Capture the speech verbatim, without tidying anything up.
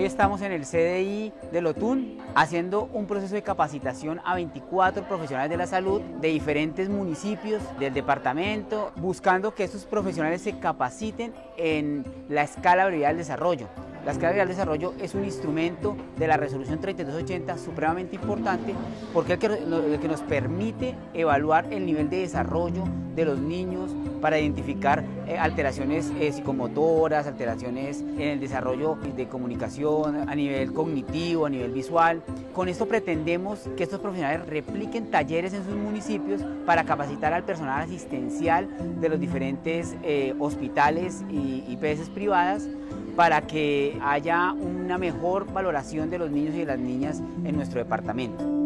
estamos en el C D I de Lotún haciendo un proceso de capacitación a veinticuatro profesionales de la salud de diferentes municipios del departamento, buscando que estos profesionales se capaciten en la escala prioridad del desarrollo. La escala prioridad del desarrollo es un instrumento de la resolución treinta y dos ochenta supremamente importante porque es el que, el que nos permite evaluar el nivel de desarrollo de los niños para identificar eh, alteraciones eh, psicomotoras, alteraciones en el desarrollo de comunicación, a nivel cognitivo, a nivel visual. Con esto pretendemos que estos profesionales repliquen talleres en sus municipios para capacitar al personal asistencial de los diferentes eh, hospitales y I P S privadas para que haya una mejor valoración de los niños y de las niñas en nuestro departamento.